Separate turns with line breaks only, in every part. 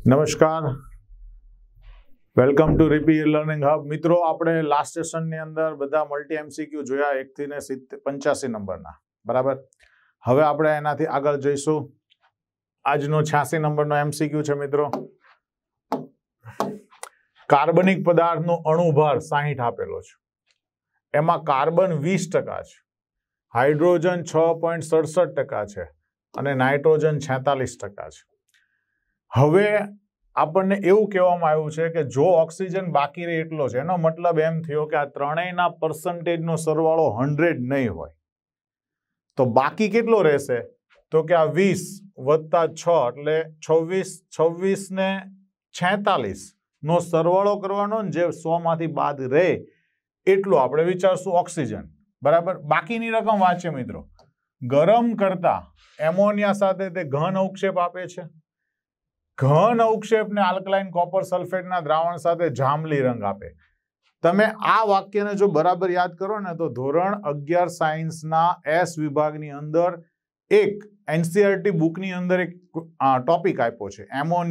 નમસ્કાર, welcome to RP learning hub. મિત્રો, આપણે લાસ્ટ સેશનની અંદર બધા મલ્ટી એમસીક્યુ જોયા 1 થી 85 નંબરના, બરાબર. હવે આપણે એનાથી આગળ જઈશું. આજનો 86 નંબરનો એમસીક્યુ છે મિત્રો. કાર્બનિક પદાર્થનો અણુભાર 60 આપેલો છે. એમાં કાર્બન 20% છે, હાઇડ્રોજન 6.67% છે અને નાઇટ્રોજન 46% છે. હવે આપણને એવું કહેવામાં આવ્યું છે કે જો ઓક્સિજન બાકી રહે એટલો છે, એનો મતલબ એમ થયો કે આ ત્રણેયના પર્સન્ટેજનો સરવાળો 100 નહીં હોય, તો બાકી કેટલો રહેશે? તો કે આ 20 + 6 એટલે 26 ને 46 નો સરવાળો કરવાનો, જે 100 માંથી બાદ રહે એટલું આપણે વિચારશું ઓક્સિજન, બરાબર. બાકીની રકમ વાંચે મિત્રો. ગરમ કરતા એમોનિયા સાથે તે ઘન અવક્ષેપ આપે છે. ઘન અવક્ષેપને આલ્કલાઇન કોપર સલ્ફેટના દ્રાવણ સાથે જાંબલી રંગ આપે. તમે આ વાક્યને જો બરાબર યાદ કરો ને, તો ધોરણ 11 સાયન્સના એસ વિભાગની અંદર એક એનસીઈઆરટી બુકની અંદર એક ટોપિક આપ્યો છે,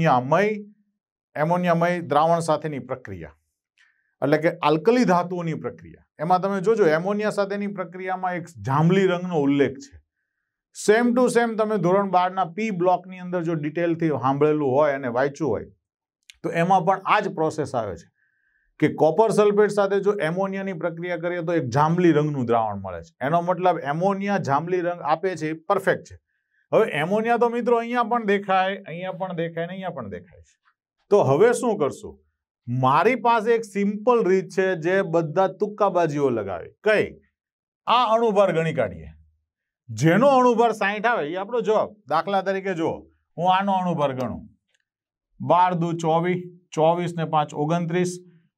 એમોનિયામય દ્રાવણ સાથેની પ્રક્રિયા, એટલે કે આલ્કલી ધાતુઓની પ્રક્રિયા. એમાં તમે જોજો, એમોનિયા સાથેની પ્રક્રિયામાં એક જાંબલી રંગનો ઉલ્લેખ છે. સેમ ટુ સેમ તમે ધોરણ 12ના પી બ્લોકની અંદર જો ડિટેલથી સાંભળેલું હોય અને વાંચ્યું હોય, તો એમાં પણ આ જ પ્રોસેસ આવે છે કે કોપર સલ્ફેટ સાથે જો એમોનિયાની પ્રક્રિયા કરીએ તો એક જાંબલી રંગનું દ્રાવણ મળે છે. એનો મતલબ એમોનિયા જાંબલી રંગ આપે છે, એ પરફેક્ટ છે. હવે એમોનિયા તો મિત્રો અહીંયા પણ દેખાય, અહીંયા પણ દેખાય ને અહીંયા પણ દેખાય છે. તો હવે શું કરશું? મારી પાસે એક સિમ્પલ રીત છે જે બધા તુક્કાબાજીઓ લગાવે. કઈ? આ અણુભાર ગણી કાઢીએ. જેનો અણુભાર 60 આવે એ આપણો જવાબ. દાખલા તરીકે જો હું આનો અણુભાર ગણું, 12 દુ 24, 24 ને 5 29,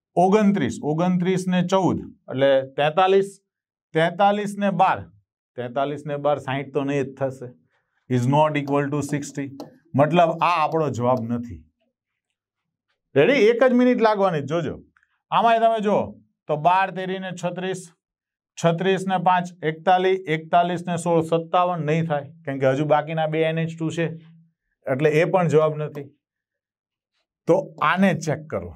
29 ને 14 એટલે 43 ને 12, 60 તો નહીં જ થશે, ઇઝ નોટ ઇક્વલ ટુ 60. મતલબ આ આપણો જવાબ નથી. રેડી? 1 જ મિનિટ લાગવાની, જોજો. આમાં તમે જો તો 12 તેરી ને 36, 36 ને 5 41, 41 ને 16 57 નહીં થાય, કેમ કે હજુ બાકીના 2 NH2 છે, એટલે એ પણ જવાબ નથી. તો આને ચેક કરો.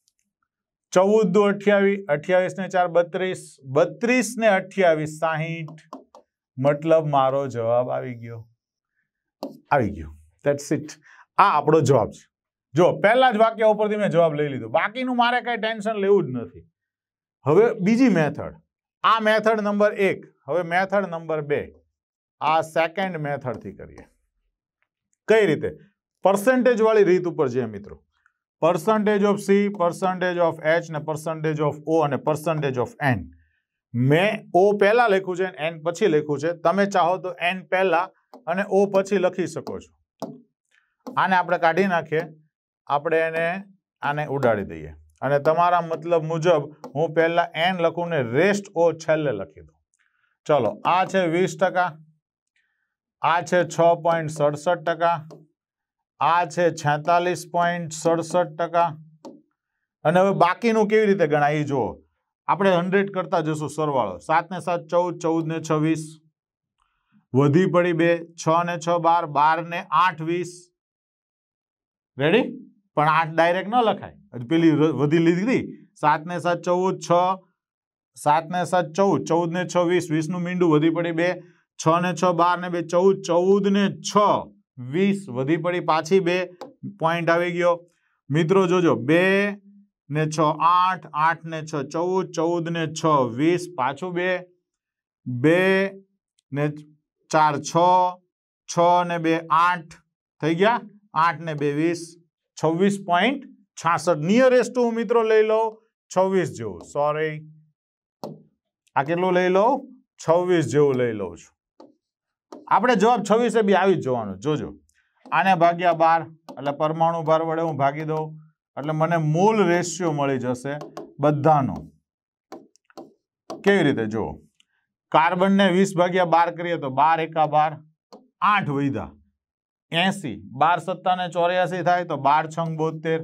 14 દુ 28, 28 ને 4 32, 32 ને 28 60. મતલબ મારો જવાબ આવી ગયો. That's it. આ આપણો જવાબ છે. જો પહેલા જ વાક્ય ઉપરથી મેં જવાબ લઈ લીધો, બાકીનું મારે કઈ ટેન્શન લેવું જ નથી. હવે બીજી મેથડ, આ મેથડ નંબર 1. હવે મેથડ નંબર 2, આ સેકન્ડ મેથડથી કરીએ. કઈ રીતે? પર્સન્ટેજ વાળી રીત ઉપર છે મિત્રો. Percentage of C, percentage of H ને પર્સન્ટેજ ઓફ ઓ અને પર્સન્ટેજ ઓફ એન. મેં ઓ પહેલા લખ્યું છે, એન પછી લખ્યું છે. તમે ચાહો તો એન પહેલા અને ઓ પછી લખી શકો છો. આને આપણે કાઢી નાખીએ, આપણે આને ઉડાડી દઈએ અને તમારા મતલબ મુજબ હું પહેલા એન લખું ને રેસ્ટ ઓ છેલ્લે લખી દઉં. ચલો, આ છે 20%, આ છે 6.67%, આ છે 46.67%. અને હવે બાકીનું કેવી રીતે ગણાય જુઓ. આપણે 100 કરતા જશું સરવાળો. 7 ને 7 14, 14 ને 6 20, વધી પડી 2, 6 ને 6 12, 12 ને 8 20. રેડી? પણ 8 ડાયરેક્ટ ન લખાય, પેલી વધી લીધી. 7 ને 7 14, 6, 7 ને 7 14, 14 ને 6 20, 20 નું મીંડું વધી પડી 2, 6 ને 6 12 ને 2 14, 14 ને 6 20, વધી પડી પાછી 2, પોઈન્ટ આવી ગયો. મિત્રો જોજો, 2 ને 6 8, 8 ને 6 14, 14 ને 6 20, પાછું 2, 2 ને 4 6, 6 ને 2 8 થઈ ગયા, 8 ને 2 20, 26.66. નિયરેસ્ટ ટુ મિત્રો લઈ લો 26 જેવું. સોરી, આ કેટલું લઈ લો? 26 જેવું લઈ લઉં છું. આપણે જવાબ 26 બી આવી જ જવાનું. જોજો, આને ભાગ્યા 12 એટલે પરમાણુ ભાર વડે હું ભાગી દઉં એટલે મને મોલ રેશિયો મળી જશે બધાનો. કેવી રીતે? જો કાર્બનને 20 ભાગ્યા 12 કરીએ તો 12 એકા 12, 8 વધ્યા 80, 12 સત્તા ને 84 થાય તો 12 છંગ 72,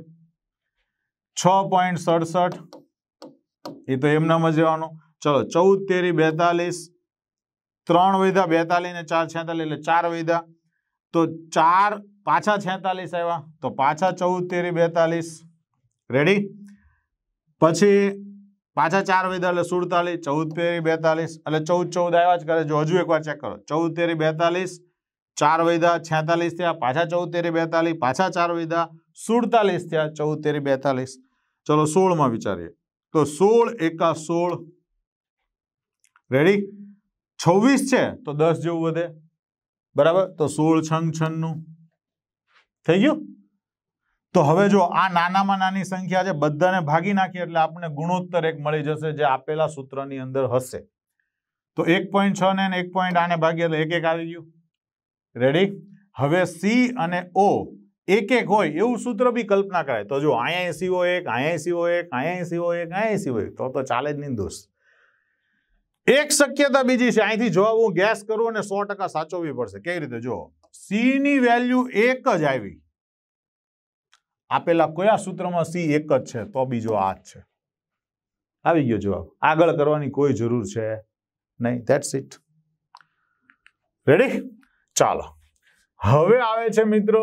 6.67. એ તો એમનામ જ રહેવાનું. ચલો, 14 તેરી 42, 3 વધ્યા, 42 ને 4 46 એટલે 4 વધ્યા. तो 4 पाछा 46 आव्या तो पाछा 14 तेरी 42 रेडी पछी पाछा 4 वधा એટલે 47 14 तेरी 42 એટલે 14 આવ્યા જ કરે જો હજુ એકવાર ચેક કરો 14 तेरी 42 4 वधा 46 થયા પાછા 14 तेरी 42 પાછા 4 वधा 47 થયા 14 तेरी 42 चलो 16 માં વિચારીએ तो 16 एका 16 रेडी 26 છે તો 10 જેવું વધે बराबर तो 16 छंग 96 થઈ ગયું तो हवे जो आ नानामां नानी संख्या छे बधाने भागी नाखीए એટલે आपने गुणोत्तर एक मळी जशे जे आपेला सूत्रनी अंदर हशे तो 1.6 ने 1. आने भागी એટલે 1 1 આવી ગયું रेडी हवे C અને O 1 1 होय એવું सूत्र भी कल्पना कराय तो जो आया CO1 आया CO1 आया CO1 आया CO1 तो चाले ज नहीं दोस्त एक शक्यता बीजी छे અહીંથી જવાબ હું ગેસ કરું અને 100% સાચવવી પડશે કેવી રીતે જો C ની વેલ્યુ 1 જ આવી આપેલા કયા સૂત્રમાં C 1 જ છે તો બીજો આ જ છે આવી ગયો જવાબ આગળ કરવાની કોઈ જરૂર છે નહીં ધેટ્સ ઇટ રેડી ચાલો હવે આવે છે મિત્રો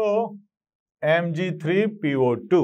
Mg3PO2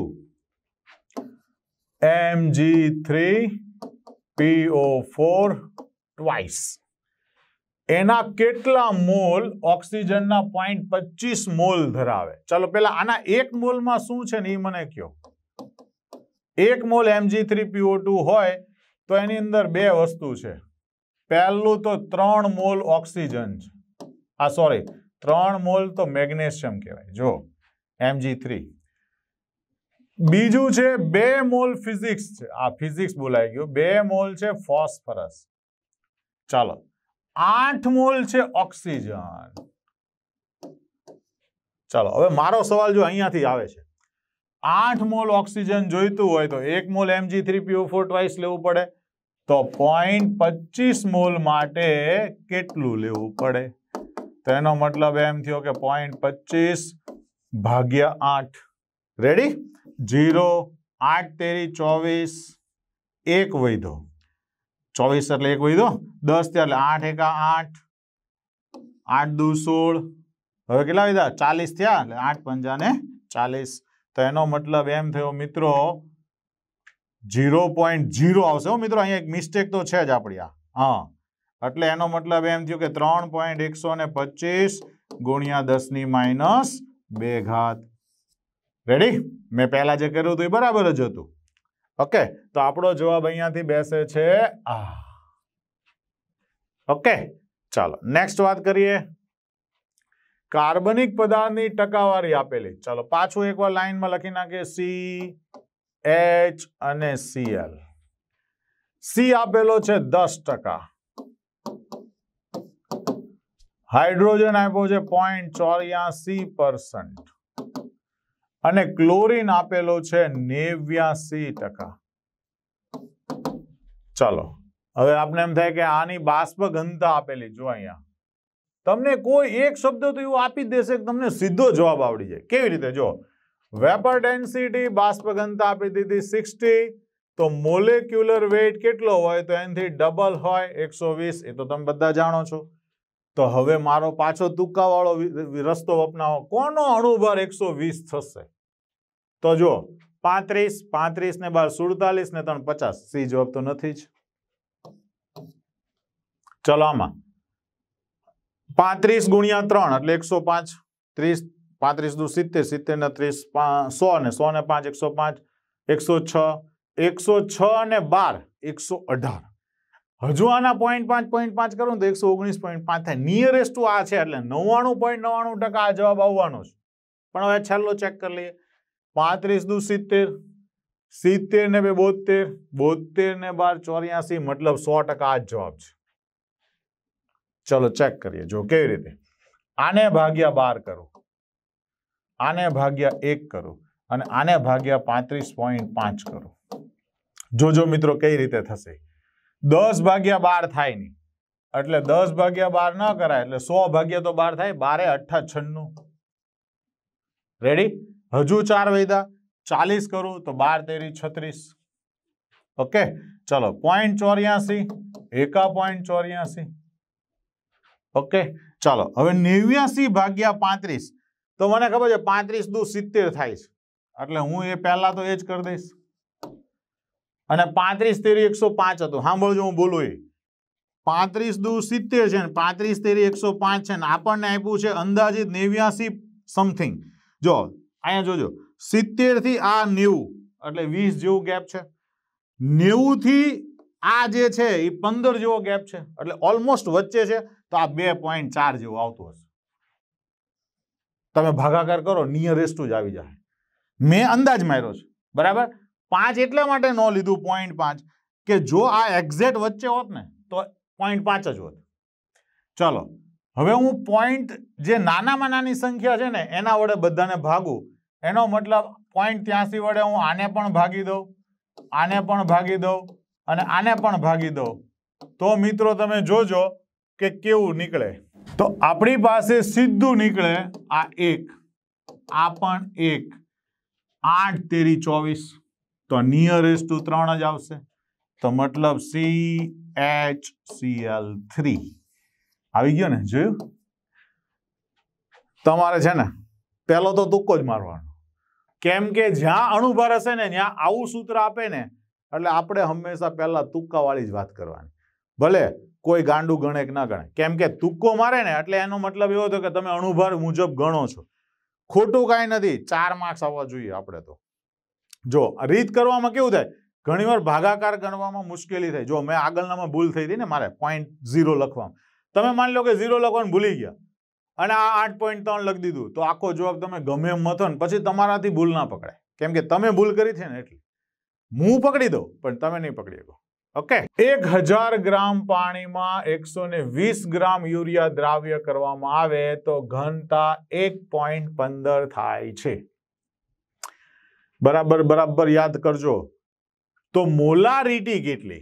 Mg3PO4 ट्वाइस एना केटला मोल ऑक्सीजन ना 0.25 मोल धरावे चलो पहला आना 1 मोल में शू छे ने मने क्यो 1 मोल Mg3PO2 होय तो एनी अंदर बे वस्तु छे पहलू तो 3 मोल ऑक्सीजन सॉरी 3 मोल तो मैग्नेशियम कहेवाय जो Mg3 बीजू छे 2 मोल फिजिक्स छे आ फिजिक्स बोलाय गयो 2 मोल छे फॉस्फरस चलो 8 मोल छे ऑक्सीजन चलो हवे मारो सवाल जो अहींयाथी आवे छे 8 मोल ऑक्सीजन जोईतुं होय तो 1 मोल Mg3PO4 ट्वाइस लेवुं पड़े तो 0.25 मोल माटे केटलुं लेवुं पड़े तो एनो मतलब एम थयो के 0.25 भाग्या 8 रेडी 0 8 तेरी 24 1 वैधो 24 એટલે 1 વૈધો 10 એટલે 8 એકા 8 8 દુ 16 હવે કેટલા વૈધા 40 થયા એટલે 8 પંજા ને 40 તો એનો મતલબ એમ થયો મિત્રો 0.0 આવશે હો મિત્રો અહીંયા એક મિસ્ટેક તો છે જ આપણી આ હા એટલે એનો મતલબ એમ થયો કે 3.125 ગુણ્યા 10 ની -2 ઘાત રેડી મેં પહેલા જે કર્યું હતું એ બરાબર જ હતું ओके तो आपणो जवाब अहींयाथी बेसे छे आ ओके चलो नेक्स्ट बात करिए कार्बनिक पदार्थनी टकावारी आपेली चलो पाछो एक बार लाइन में लखी नाखीए CH अने Cl C आपेलो छे 10% हाइड्रोजन आप्यो छे 0.84% અને ક્લોરીન આપેલો છે 89%. ચાલો હવે આપણે એમ થાય કે આની બાષ્પ ઘનતા આપેલી જો અહીંયા તમને કોઈ એક શબ્દ તો એવું આપી દેશે કે તમને સીધો જવાબ આવડી જાય કેવી રીતે જો વેપર ડેન્સિટી બાષ્પ ઘનતા આપી દીધી 60 તો મોલેક્યુલર વેઇટ કેટલો હોય તો એનાથી ડબલ હોય 120 એ તો તમે બધા જાણો છો तो हवे मारो पाछो तुक्कावाळो रस्तो अपनावो कोनो अणुभार 120 थशे तो जो 35 35 ने 47 ने 50 सी जवाब तो नथी ज चलो आमा 35 गुणिया 3 એટલે 105 30 35 दू 70 70 ने 30 100 ने 100 ने 5 105 106 106 ने 12 118 हजू आना 0.5 करो तो 119.5 थाय नियरेस्ट टू आ छे એટલે 99.99% आ जवाब आवવાનો છે પણ હવે છેલ્લો ચેક કરી લઈએ 35 દુ 70 70 ને 72 72 ને 12 84 मतलब 100% આ જવાબ છે ચલો ચેક કરીએ જો કેવી રીતે આને ભાગ્યા 12 કરો આને ભાગ્યા 1 કરો અને આને ભાગ્યા 35.5 કરો જો મિત્રો કઈ રીતે થશે 10 ભાગ્યા 12 થાય નહીં એટલે 10 ભાગ્યા 12 ન કરાય એટલે 100 ભાગ્યા તો 12 થાય 12 8 96 રેડી હજુ 4 વૈદા 40 કરું તો 12 તેરી 36 ઓકે ચલો 0.84 એકા 0.84 ઓકે ચાલો હવે 89 ભાગ્યા 35 તો મને ખબર છે 35 દુ 70 થાય છે, એટલે હું એ પહેલા તો એ જ કરી દઈશ. અને 35 તેરી 105 હતું. સાંભળજો હું બોલું એ 35 દુ 70 છે ને 35 તેરી 105 છે ને આપણને આપ્યું છે અંદાજિત 89 સમથિંગ. જો અહીંયા જોજો 70 થી આ 90 એટલે 20 જેવું ગેપ છે. 90 થી આ જે છે એ 15 જેવો ગેપ છે, એટલે ઓલમોસ્ટ વચ્ચે છે. તો આ 2.4 જેવું આવતું હશે. તમે ભાગાકાર કરો નિયરેસ્ટ જ આવી જાય. મેં અંદાજ માર્યો છે, બરાબર. 5 એટલા માટે ન લીધું 0.5 કે જો આ એક્ઝેક્ટ વચ્ચે હોત ને તો 0.5 જ હોત. ચાલો હવે હું પોઈન્ટ જે નાનામાં નાની સંખ્યા છે ને એના વડે બધાને ભાગું. એનો મતલબ 0.83 વડે હું આને પણ ભાગી દઉં, આને પણ ભાગી દઉં અને આને પણ ભાગી દઉં. તો મિત્રો તમે જોજો કે કેવું નીકળે. તો આપણી પાસે સીધું નીકળે આ 1, આ પણ 1, 8 તેરી 24. તો નિયરેસ્ટ ટુ 3 જ આવશે. તો મતલબ CHCl3 આવી ગયો ને. જોયું? તમારે છે ને પહેલો તો તુક્કો જ મારવાનો, કેમ કે જ્યાં અણુભાર હશે ને ત્યાં આવું સૂત્ર આપે ને એટલે આપણે હંમેશા પહેલા તુક્કા વાળી જ વાત કરવાની. ભલે કોઈ ગાંડું ગણે કે ના ગણે, કેમ કે તુક્કો મારે ને એટલે એનો મતલબ એવો હતો કે તમે અણુભાર મુજબ ગણો છો. ખોટું કાંઈ નથી. 4 માર્ક્સ આવવા જોઈએ આપણે તો. જો રીત કરવામાં કેવું થાય, ઘણીવાર ભાગાકાર ગણવામાં મુશ્કેલી થાય. જો મેં આગળનામાં ભૂલ થઈ હતી ને, મારે 0.0 લખવામાં, તમે માની લો કે 0 લખવાનું ભૂલી ગયા અને આ 8.3 લખી દીધું, તો આખો જવાબ તમે ગમે એમ મથો ને પછી તમારાથી ભૂલ ના પકડાય, કેમ કે તમે ભૂલ કરી છે ને. એટલે હું પકડી દઉં પણ તમે નહીં પકડી શકો. ઓકે. 1000 ગ્રામ પાણીમાં 120 ગ્રામ યુરિયા દ્રાવ્ય કરવામાં આવે તો ઘનતા 1.15 થાય છે. બરાબર બરાબર યાદ કરજો. તો મોલારિટી કેટલી?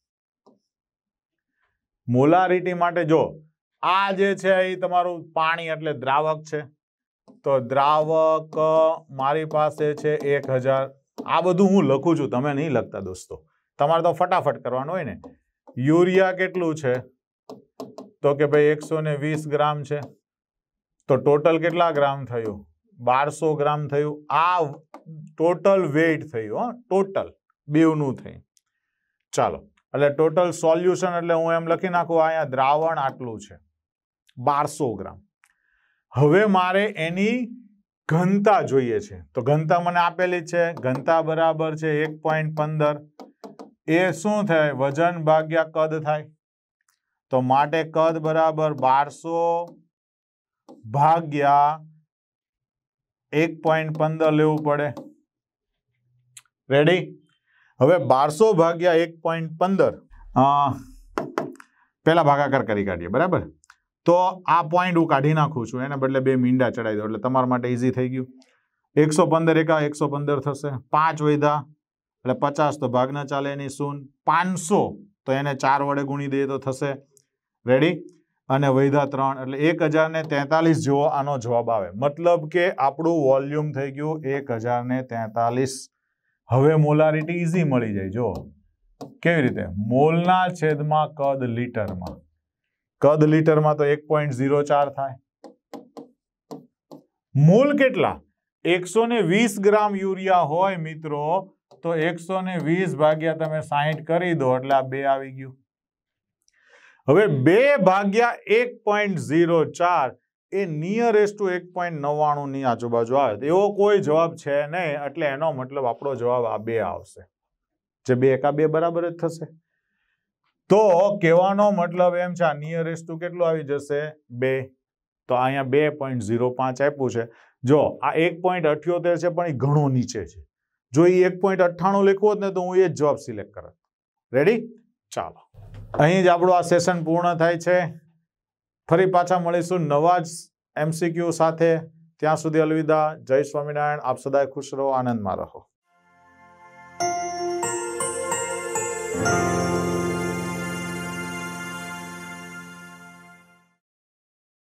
મોલારિટી માટે જો આ જે છે એ તમારું પાણી એટલે દ્રાવક છે. તો દ્રાવક મારી પાસે છે 1000. આ બધું હું લખું છું, તમે નહીં લખતા દોસ્તો, તમારે તો ફટાફટ કરવાનું હોય ને. યુરિયા કેટલું છે? તો કે ભાઈ 120 ગ્રામ છે. તો ટોટલ કેટલા ગ્રામ થયું? 1200 ગ્રામ થયું. આ ટોટલ વેઇટ થયું. ટોટલ બેવનું થઈ. ચાલો, એટલે ટોટલ સોલ્યુશન એટલે હું એમ લખી નાખું અહીંયા દ્રાવણ આટલું છે 1200 ગ્રામ. હવે મારે એની ઘનતા જોઈએ છે. તો ઘનતા મને આપેલી છે, ઘનતા બરાબર છે 1.15. એ શું થાય? વજન ભાગ્યા કદ થાય. તો માટે કદ બરાબર 1200 ભાગ્યા 1.15 લેવું પડે. રેડી? હવે 1200 ભાગ્યા 1.15 પેલા ભાગાકાર કરી કાઢીએ. બરાબર? તો આ પોઈન્ટ હું કાઢી નાખું છું, એને બદલે 2 મીંડા ચડાવી દો એટલે તમારા માટે ઈઝી થઈ ગયું. 115 એકા 115 થશે. 5 વધ્યા એટલે 50 તો ભાગ ના ચાલે એની શૂન. 500 તો એને 4 વડે ગુણી દઈએ તો થશે. રેડી? અને વધ્યા 3 એટલે 1043 જેવો આનો જવાબ આવે. મતલબ કે આપણું વોલ્યુમ થઈ ગયું 1043. હવે મોલારિટી ઈઝી મળી જાય. જો કેવી રીતે? મોલના છેદમાં કદ લીટરમાં. કદ લીટરમાં તો 1.04 થાય. મોલ કેટલા? 120 ગ્રામ યુરિયા હોય મિત્રો, તો 120 ભાગ્યા તમે 60 કરી દો એટલે આ 2 આવી ગયું. હવે 2 ભાગ્યા 1.04 એ નિયરેસ્ટ ટુ 1.99 ની આજુબાજુ આવે. એવો કોઈ જવાબ છે નહીં, એટલે એનો મતલબ આપણો જવાબ આ 2 આવશે. જે 2 એકા 2 બરાબર જ થશે. તો કહેવાનો મતલબ એમ છે, આ નિયરેસ્ટ ટુ કેટલું આવી જશે? 2. તો અહીંયા 2.05 આપ્યું છે. જો આ 1.78 છે પણ એ ઘણો નીચે છે. જો એ 1.98 લખ્યું હોત ને તો હું એ જ જવાબ સિલેક્ટ કરત. રેડી? ચાલો, અહીં જ આપણું આ સેશન પૂર્ણ થાય છે. ફરી પાછા મળીશું નવા જ MCQ સાથે. ત્યાં સુધી અલવિદા. જય સ્વામિનારાયણ. આપ સદાય ખુશ રહો, આનંદમાં રહો.